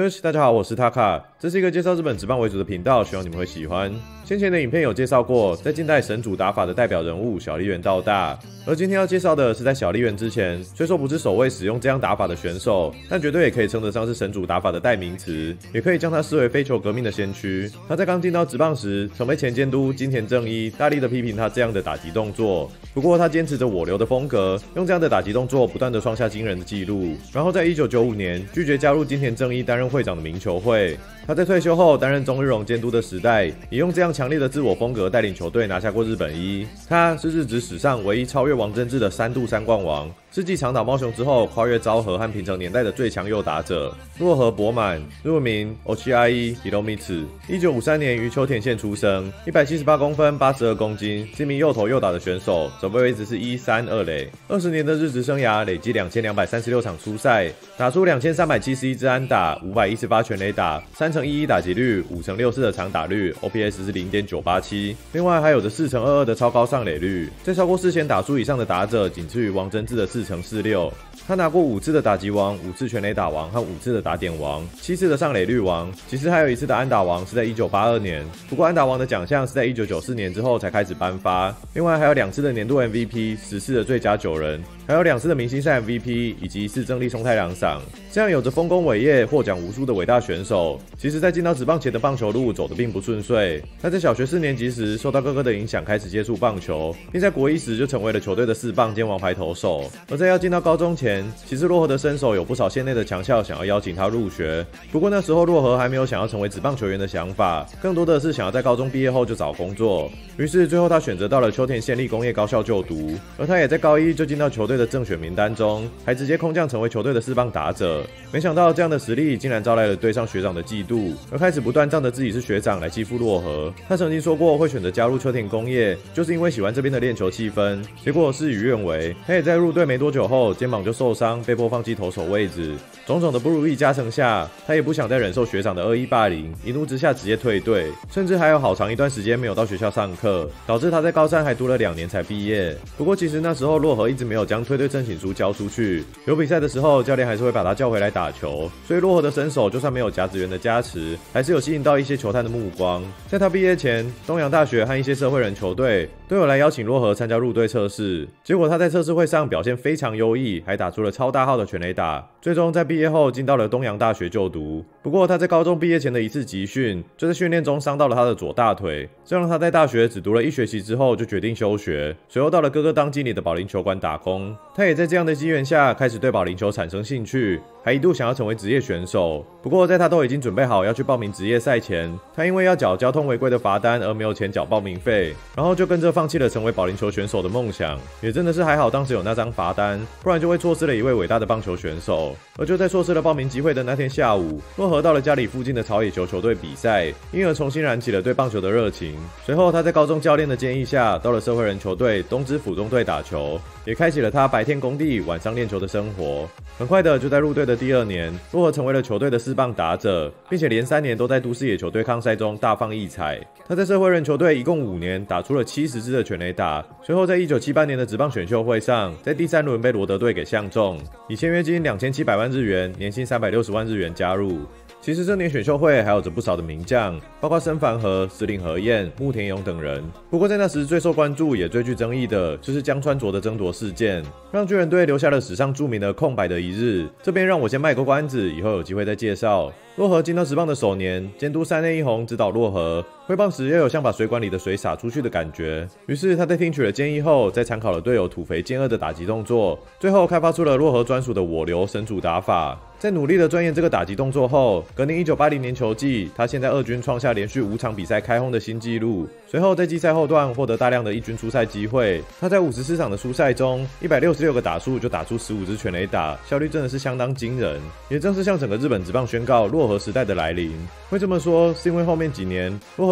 哟西，大家好，我是 Taka， 这是一个介绍日本职棒为主的频道，希望你们会喜欢。先前的影片有介绍过，在近代神主打法的代表人物小笠原道大，而今天要介绍的是在小笠原之前，虽说不是首位使用这样打法的选手，但绝对也可以称得上是神主打法的代名词，也可以将他视为非球革命的先驱。他在刚进到职棒时，曾被前监督金田正一大力的批评他这样的打击动作，不过他坚持着我流的风格，用这样的打击动作不断的创下惊人的纪录。然后在1995年拒绝加入金田正一担任会长的名球会。他在退休后担任中日荣监督的时代，也用这样强烈的自我风格带领球队拿下过日本一。他是日职史上唯一超越王贞治的3度3冠王，是继长岛茂雄之后跨越昭和和平成年代的最强右打者。洛河博满，日文名 Ochiai Hiromitsu， 1953年于秋田县出生，178公分82公斤，是一名右投右打的选手，守备位置是1、3、2垒。20年的日职生涯累积2236场出赛，打出2371支安打，518全垒打，3成11打击率，5成64的长打率 ，OPS 是0.987。另外还有着4成22的超高上垒率，在超过4000打数以上的打者，仅次于王贞治的4成46。他拿过5次的打击王、5次全垒打王和5次的打点王、7次的上垒率王，其实还有1次的安打王是在1982年。不过安打王的奖项是在1994年之后才开始颁发。另外还有2次的年度 MVP、10次的最佳9人，还有2次的明星赛 MVP 以及1次正立松太郎赏。这样有着丰功伟业、获奖无数的伟大选手，其实在进到职棒前的棒球路走得并不顺遂。他在小学4年级时受到哥哥的影响，开始接触棒球，并在国一时就成为了球队的4棒兼王牌投手。而在要进到高中前，其实洛河的身手有不少县内的强校想要邀请他入学，不过那时候洛河还没有想要成为职棒球员的想法，更多的是想要在高中毕业后就找工作。于是最后他选择到了秋田县立工业高校就读，而他也在高一就进到球队的正选名单中，还直接空降成为球队的4棒打者。没想到这样的实力竟然招来了队上学长的嫉妒，而开始不断仗着自己是学长来欺负洛河。他曾经说过会选择加入秋田工业，就是因为喜欢这边的练球气氛，结果事与愿违，他也在入队没多久后肩膀就受伤，被迫放弃投手位置。种种的不如意加成下，他也不想再忍受学长的恶意霸凌，一怒之下直接退队，甚至还有好长一段时间没有到学校上课，导致他在高3还读了2年才毕业。不过其实那时候洛河一直没有将退队申请书交出去，有比赛的时候教练还是会把他叫回来打球，所以洛河的身手就算没有甲子园的加持，还是有吸引到一些球探的目光。在他毕业前，东洋大学和一些社会人球队都有来邀请洛河参加入队测试，结果他在测试会上表现非常优异，还打出了超大号的全垒打，最终在毕业后进到了东洋大学就读。不过他在高中毕业前的1次集训，就在训练中伤到了他的左大腿，这让他在大学只读了1学期之后就决定休学，随后到了哥哥当经理的保龄球馆打工。他也在这样的机缘下开始对保龄球产生兴趣，还一度想要成为职业选手。不过在他都已经准备好要去报名职业赛前，他因为要缴交通违规的罚单而没有钱缴报名费，然后就跟着放弃了成为保龄球选手的梦想。也真的是还好当时有那张罚单，不然就会错失了一位伟大的棒球选手。而就在错失了报名机会的那天下午，洛河到了家里附近的草野球球队比赛，因而重新燃起了对棒球的热情。随后他在高中教练的建议下，到了社会人球队东芝府中队打球，也开启了他白天工地晚上练球的生活。很快的就在入队的第2年，洛河成为了球队的4棒打者，并且连3年都在都市野球对抗赛中大放异彩。他在社会人球队一共5年打出了70支的全垒打，随后在1978年的职棒选秀会上，在第3轮被罗德队给相中，以签约金2700万日元、年薪360万日元加入。其实这年选秀会还有着不少的名将，包括森繁和、石岭和彦、木田勇等人。不过在那时最受关注也最具争议的就是江川卓的争夺事件，让巨人队留下了史上著名的空白的一日。这边让我先卖个关子，以后有机会再介绍。洛河进到职棒的首年，监督山内一弘指导洛河挥棒时要有像把水管里的水洒出去的感觉。于是他在听取了建议后，再参考了队友土肥健二的打击动作，最后开发出了洛河专属的我流神主打法。在努力的钻研这个打击动作后，隔年1980年球季，他现在二军创下连续5场比赛开轰的新纪录。随后在季赛后段获得大量的一军出赛机会，他在54场的出赛中，166个打数就打出15支全垒打，效率真的是相当惊人。也正是向整个日本职棒宣告洛河时代的来临。会这么说，是因为后面几年洛河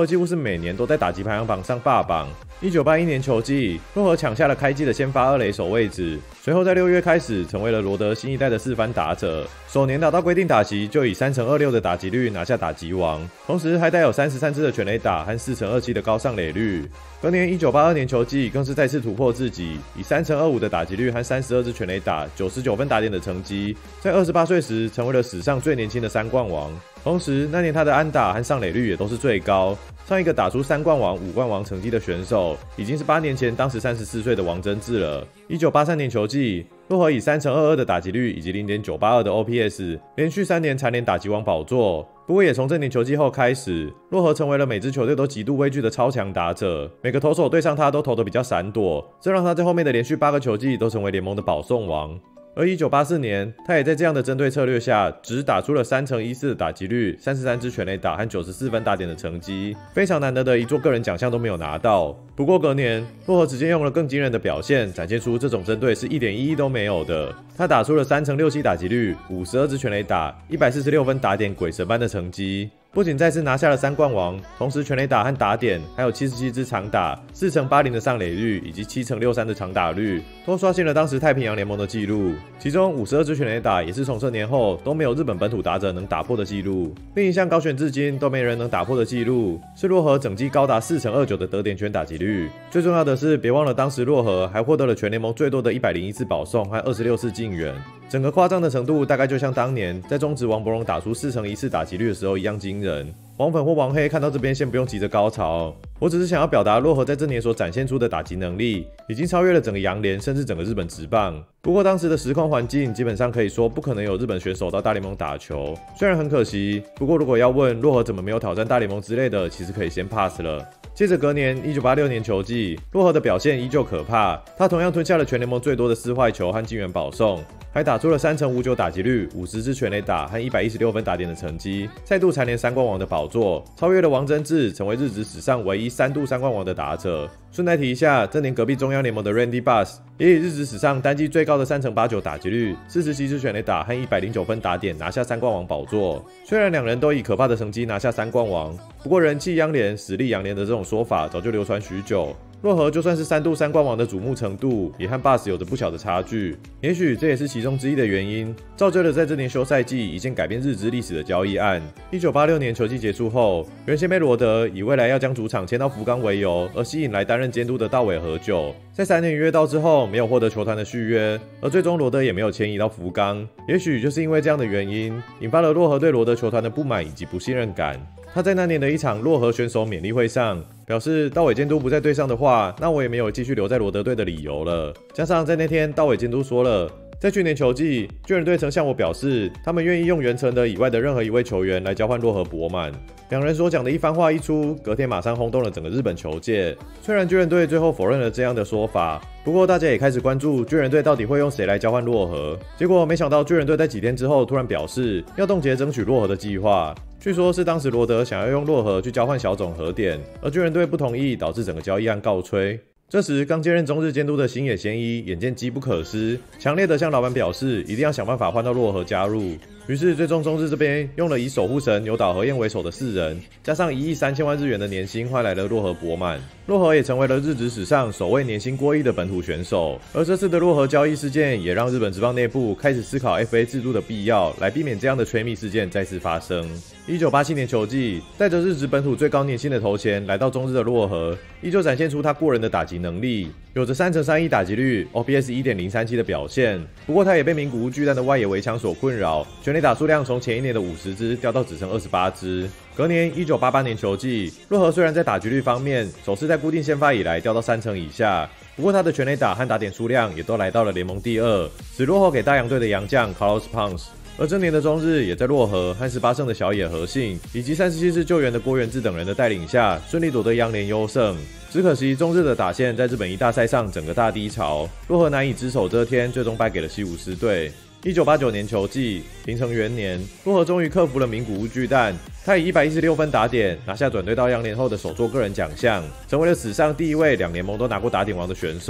河几乎是每年都在打击排行榜上霸榜。1981年球季，洛河抢下了开季的先发二垒手位置，随后在6月开始成为了罗德新一代的四番打者，首年打到规定打击就以3.26%的打击率拿下打击王，同时还带有33支的全垒打和4.27%的高上垒率。隔年1982年球季更是再次突破自己，以3.25%的打击率和32支全垒打、99分打点的成绩，在28岁时成为了史上最年轻的3冠王。同时，那年他的安打和上垒率也都是最高。上一个打出3冠王、5冠王成绩的选手，已经是8年前当时34岁的王贞治了。1983年球季，洛河以3.22%的打击率以及0.982的 OPS， 连续3年蝉联打击王宝座。不过也从这年球季后开始，洛河成为了每支球队都极度畏惧的超强打者，每个投手对上他都投得比较闪躲，这让他在后面的连续8个球季都成为联盟的保送王。而1984年，他也在这样的针对策略下，只打出了3.14%的打击率、33支全垒打和94分打点的成绩，非常难得的一座个人奖项都没有拿到。不过隔年，洛河直接用了更惊人的表现，展现出这种针对是一点意义都没有的。他打出了3.67%打击率、52支全垒打、146分打点，鬼神般的成绩。不仅再次拿下了3冠王，同时全垒打和打点，还有77支长打、4.80%的上垒率以及7.63%的长打率，都刷新了当时太平洋联盟的纪录。其中52支全垒打也是从这年后都没有日本本土打者能打破的纪录。另一项高悬至今都没人能打破的纪录，是洛河整季高达4.29%的得点圈打击率。最重要的是，别忘了当时洛河还获得了全联盟最多的101次保送和26次进援。整个夸张的程度，大概就像当年在中职王柏荣打出4.14%打击率的时候一样惊人。王粉或王黑看到这边先不用急着高潮，我只是想要表达洛河在这年所展现出的打击能力，已经超越了整个洋联，甚至整个日本职棒。不过当时的时空环境基本上可以说不可能有日本选手到大联盟打球，虽然很可惜，不过如果要问洛河怎么没有挑战大联盟之类的，其实可以先 pass 了。接着隔年1986年球季，洛河的表现依旧可怕，他同样吞下了全联盟最多的4坏球和进援保送，还打出了3.59%打击率、50支全垒打和116分打点的成绩，再度蝉联3冠王的宝座，超越了王贞治，成为日职史上唯一3度3冠王的打者。顺带提一下，这年隔壁中央联盟的 Randy Bass 也以日职史上单季最高的3.89%打击率、47支全垒打和109分打点拿下3冠王宝座。虽然两人都以可怕的成绩拿下3冠王，不过人气央联、实力洋联的这种说法早就流传许久。洛河就算是3度3冠王的瞩目程度，也和 Bass 有着不小的差距。也许这也是其中之一的原因，造就了在这年休赛季一件改变日职历史的交易案。1986年球季结束后，原先被罗德以未来要将主场迁到福冈为由，而吸引来担任监督的稻尾和久，在3年约到之后，没有获得球团的续约，而最终罗德也没有迁移到福冈。也许就是因为这样的原因，引发了洛河对罗德球团的不满以及不信任感。他在那年的一场洛河选手勉励会上表示，稻尾监督不在队上的话，那我也没有继续留在罗德队的理由了。加上在那天稻尾监督说了，在去年球季，巨人队曾向我表示，他们愿意用原城的以外的任何一位球员来交换洛河博满。两人所讲的一番话一出，隔天马上轰动了整个日本球界。虽然巨人队最后否认了这样的说法，不过大家也开始关注巨人队到底会用谁来交换洛河。结果没想到巨人队在几天之后突然表示要冻结争取洛河的计划。据说是当时罗德想要用洛河去交换小种和点，而巨人队不同意，导致整个交易案告吹。这时，刚接任中日监督的星野贤一眼见机不可失，强烈的向老板表示，一定要想办法换到洛河加入。于是，最终中日这边用了以守护神牛岛和彦为首的4人，加上1亿3千万日元的年薪，换来了洛河博满。洛河也成为了日职史上首位年薪过亿的本土选手。而这次的洛河交易事件，也让日本职棒内部开始思考 FA 制度的必要，来避免这样的吹密事件再次发生。1987年球季，带着日职本土最高年薪的头衔来到中日的洛河，依旧展现出他过人的打击能力，有着3.31%打击率、OPS 1.037 的表现。不过他也被名古屋巨蛋的外野围墙所困扰，全垒打数量从前一年的50支掉到只剩28支。隔年1988年球季，洛河虽然在打击率方面首次在固定先发以来掉到3成以下，不过他的全垒打和打点数量也都来到了联盟第2，只落后给大洋队的洋将 Carlos Ponce。而这年的中日也在洛河和18胜的小野和信以及37次救援的郭元志等人的带领下，顺利夺得洋联优胜。只可惜中日的打线在日本一大赛上整个大低潮，洛河难以只手遮天，最终败给了西武狮队。1989年球季，平成元年，洛河终于克服了名古屋巨蛋，他以116分打点拿下转队到洋联后的首座个人奖项，成为了史上第一位2联盟都拿过打点王的选手。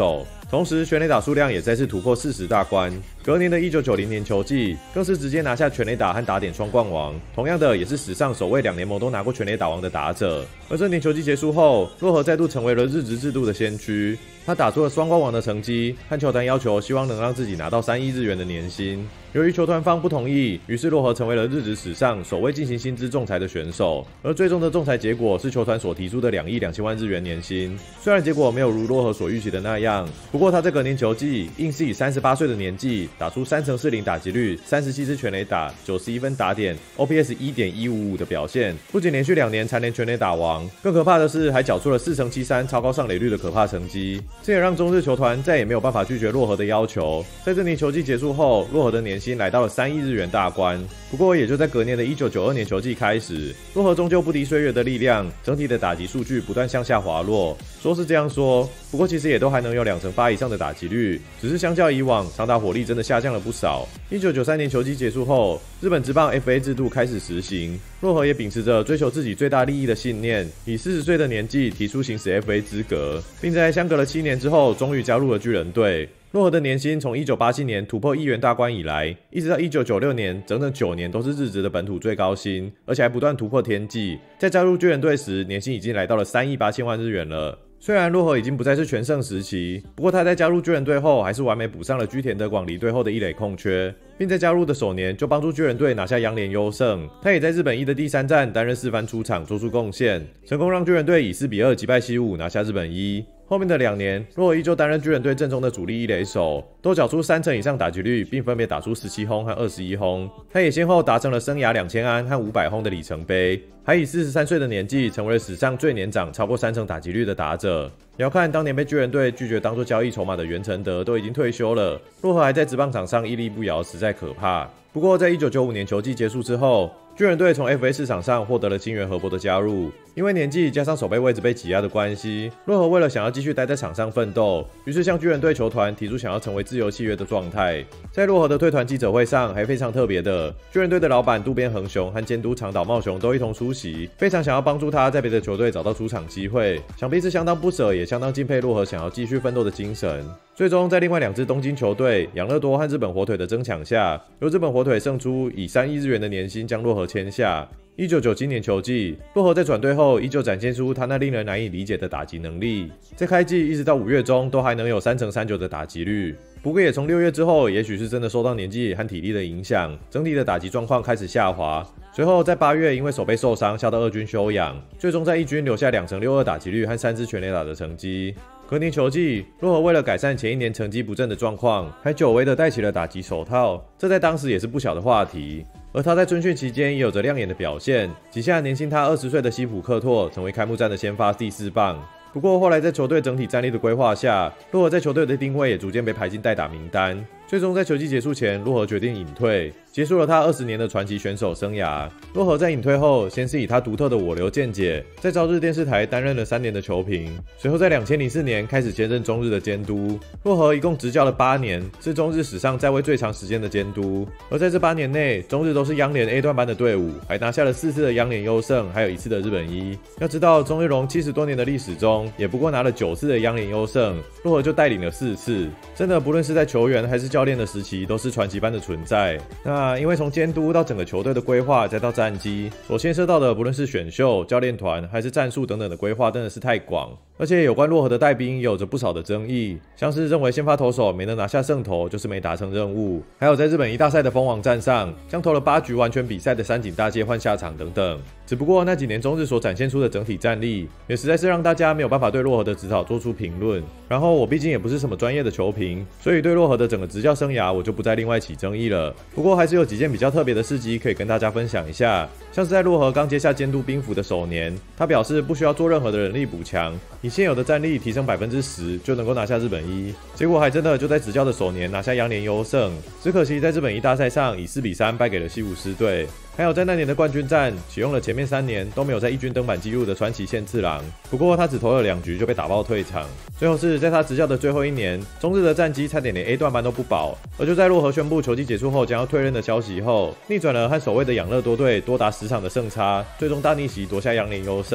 同时全垒打数量也再次突破40大关。隔年的1990年球季，更是直接拿下全垒打和打点双冠王，同样的也是史上首位2联盟都拿过全垒打王的打者。而这年球季结束后，洛河再度成为了日职制度的先驱，他打出了双冠王的成绩，和球团要求希望能让自己拿到3亿日元的年薪。由于球团方不同意，于是洛河成为了日职史上首位进行薪资仲裁的选手，而最终的仲裁结果是球团所提出的2亿2千万日元年薪。虽然结果没有如洛河所预期的那样，不过他在隔年球季硬是以38岁的年纪打出3成40打击率、37支全垒打、91分打点、OPS 1.155 的表现，不仅连续2年蝉联全垒打王，更可怕的是还缴出了4成73超高上垒率的可怕成绩。这也让中日球团再也没有办法拒绝洛河的要求。在这年球季结束后，洛河的年薪来到了3亿日元大关。不过也就在隔年的1992年球季开始，洛河终究不敌岁月的力量，整体的打击数据不断向下滑落。说是这样说，不过其实也都还能有2成8以上的打击率，只是相较以往，长打火力真的下降了不少。1993年球季结束后，日本职棒 FA 制度开始实行，洛河也秉持着追求自己最大利益的信念，以40岁的年纪提出行使 FA 资格，并在相隔了7年之后，终于加入了巨人队。洛河的年薪从1987年突破1亿元大关以来，一直到1996年，整整9年都是日职的本土最高薪，而且还不断突破天际。在加入巨人队时，年薪已经来到了3亿8千万日元了。虽然洛河已经不再是全盛时期，不过他在加入巨人队后，还是完美补上了居田德广离队后的一垒空缺，并在加入的首年就帮助巨人队拿下央联优胜。他也在日本一的第3战担任4番出场，做出贡献，成功让巨人队以4比2击败西武，拿下日本一。后面的2年，洛河依旧担任巨人队阵中的主力一垒手，都缴出3成以上打击率，并分别打出17轰和21轰。他也先后达成了生涯2000安和500轰的里程碑，还以43岁的年纪成为了史上最年长超过3成打击率的打者。遥看当年被巨人队拒绝当作交易筹码的袁成德都已经退休了，洛河还在职棒场上屹立不摇，实在可怕。不过在1995年球季结束之后，巨人队从 FA 市场上获得了金元和博的加入，因为年纪加上守备位置被挤压的关系，洛河为了想要继续待在场上奋斗，于是向巨人队球团提出想要成为自由契约的状态。在洛河的退团记者会上，还非常特别的，巨人队的老板渡边恒雄和监督长岛茂雄都一同出席，非常想要帮助他在别的球队找到出场机会，想必是相当不舍，也相当敬佩洛河想要继续奋斗的精神。最终在另外2支东京球队养乐多和日本火腿的争抢下，由日本火腿胜出，以3亿日元的年薪将洛河签下。1997年球季，洛河在转队后依旧展现出他那令人难以理解的打击能力，在开季一直到5月中都还能有3成39的打击率。不过也从6月之后，也许是真的受到年纪和体力的影响，整体的打击状况开始下滑。随后在8月因为手背受伤下到2军休养，最终在1军留下2成62打击率和3支全垒打的成绩。隔年球季，洛河为了改善前一年成绩不振的状况，还久违的戴起了打击手套，这在当时也是不小的话题。而他在春训期间也有着亮眼的表现，几下年轻他20岁的西普克拓成为开幕战的先发第4棒。不过后来在球队整体战力的规划下，洛河在球队的定位也逐渐被排进代打名单。最终在球季结束前，洛河决定隐退，结束了他20年的传奇选手生涯。洛河在隐退后，先是以他独特的我流见解，在朝日电视台担任了3年的球评，随后在2004年开始兼任中日的监督。洛河一共执教了8年，是中日史上在位最长时间的监督。而在这8年内，中日都是央联 A 段班的队伍，还拿下了4次的央联优胜，还有1次的日本一。要知道，中日龙70多年的历史中，也不过拿了9次的央联优胜，洛河就带领了4次，真的不论是在球员还是教练的时期，都是传奇般的存在。那因为从监督到整个球队的规划，再到战绩，所牵涉到的不论是选秀、教练团还是战术等等的规划，真的是太广。而且有关洛河的带兵也有着不少的争议，像是认为先发投手没能拿下胜投就是没达成任务，还有在日本一大赛的封王战上，将投了8局完全比赛的山井大介换下场等等。只不过那几年中日所展现出的整体战力，也实在是让大家没有办法对洛河的指导做出评论。然后我毕竟也不是什么专业的球评，所以对洛河的整个执教生涯我就不再另外起争议了。不过还是有几件比较特别的事迹可以跟大家分享一下，像是在洛河刚接下监督兵符的首年，他表示不需要做任何的人力补强，以现有的战力提升10%就能够拿下日本一，结果还真的就在执教的首年拿下央联优胜，只可惜在日本一大赛上以4比3败给了西武狮队。还有在那年的冠军战，启用了前面3年都没有在一军登板记录的川崎宪次郎，不过他只投了2局就被打爆退场。最后是在他执教的最后1年，中日的战绩差点连 A 段班都不保，而就在洛河宣布球季结束后将要退任的消息后，逆转了和守卫的养乐多队多达10场的胜差，最终大逆袭夺下央联优胜。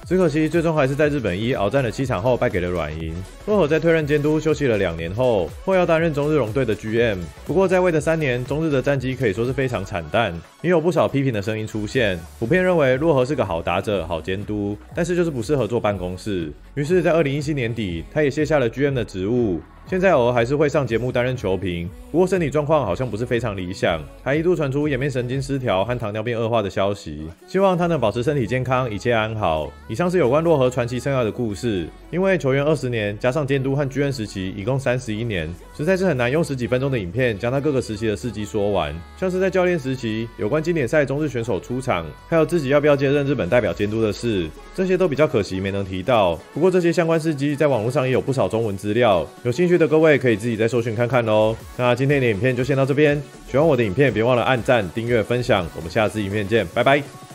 只可惜最终还是在日本一鏖战了7场后败给了软银。洛河在退任监督休息了2年后，或要担任中日龙队的 GM。不过在位的3年，中日的战绩可以说是非常惨淡，也有不少批评的声音出现，普遍认为洛河是个好打者、好监督，但是就是不适合做办公室。于是，在2017年底，他也卸下了 GM 的职务。现在偶尔还是会上节目担任球评，不过身体状况好像不是非常理想，还一度传出颜面神经失调和糖尿病恶化的消息。希望他能保持身体健康，一切安好。以上是有关洛河传奇生涯的故事。因为球员20年加上监督和GM时期一共31年，实在是很难用10几分钟的影片将他各个时期的事迹说完。像是在教练时期，有关经典赛中日选手出场，还有自己要不要接任日本代表监督的事，这些都比较可惜没能提到。不过这些相关事迹在网络上也有不少中文资料，有兴趣的各位可以自己再搜寻看看咯。那今天的影片就先到这边，喜欢我的影片别忘了按赞、订阅、分享，我们下次影片见，拜拜。